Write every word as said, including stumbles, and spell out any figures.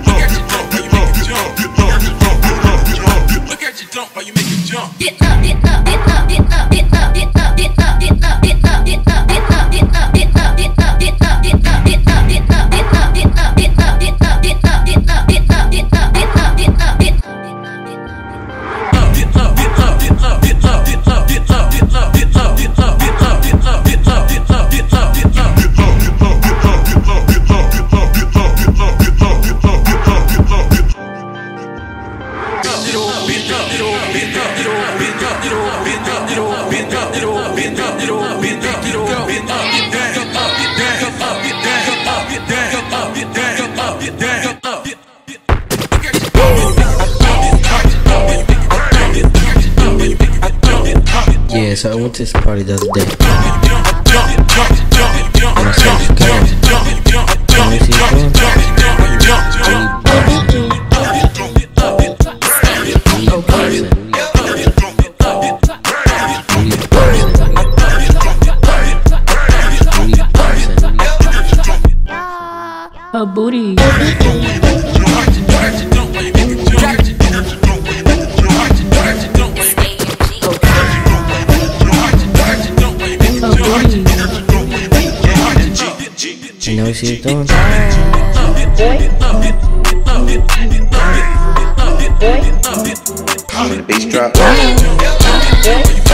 Yeah, so I went to this party the other day. And I saw this girl. Can you see it going? A booty. You know what she's doing? When the bass drop.